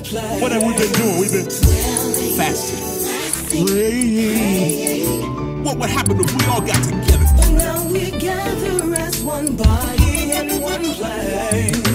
place. What have we been doing? We've been fasting, praying. What happened if we all got together? But now we gather as one body in one place.